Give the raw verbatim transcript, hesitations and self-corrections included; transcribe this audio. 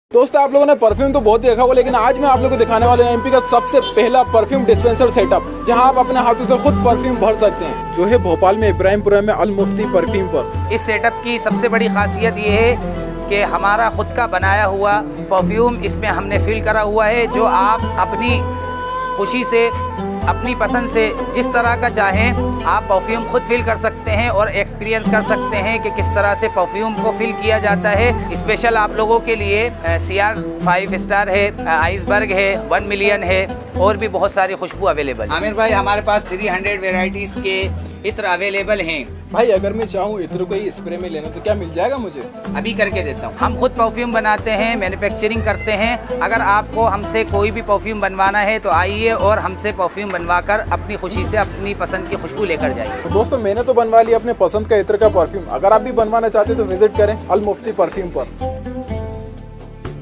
दोस्तों आप लोगों ने परफ्यूम तो बहुत देखा होगा, लेकिन आज मैं आप लोगों को दिखाने वाला हूं एमपी का सबसे पहला परफ्यूम डिस्पेंसर सेटअप, जहां आप अपने हाथों से खुद परफ्यूम भर सकते हैं, जो है भोपाल में इब्राहिमपुरा में अल मुफ्ती परफ्यूम पर। इस सेटअप की सबसे बड़ी खासियत ये है कि हमारा खुद का बनाया हुआ परफ्यूम इसमें हमने फिल करा हुआ है, जो आप अपनी खुशी से अपनी पसंद से जिस तरह का चाहें आप परफ्यूम खुद फिल कर सकते हैं और एक्सपीरियंस कर सकते हैं कि किस तरह से परफ्यूम को फिल किया जाता है। स्पेशल आप लोगों के लिए सी आर फाइव स्टार है, आइसबर्ग है, वन मिलियन है और भी बहुत सारी खुशबू अवेलेबल। आमिर भाई हमारे पास थ्री हंड्रेड वेराइटीज़ के इत्र अवेलेबल हैं। भाई अगर मैं चाहूँ इत्र को ही स्प्रे में लेना तो क्या मिल जाएगा मुझे? अभी करके देता हूँ। हम खुद परफ्यूम बनाते हैं, मैन्युफैक्चरिंग करते हैं। अगर आपको हमसे कोई भी परफ्यूम बनवाना है तो आइए और हमसे परफ्यूम बनवाकर अपनी खुशी से अपनी पसंद की खुशबू लेकर जाइए। तो दोस्तों मैंने तो बनवा लिया अपने पसंद का इत्र का परफ्यूम। अगर आप भी बनवाना चाहते हैं तो विजिट करें अल मुफ्ती परफ्यूम पर।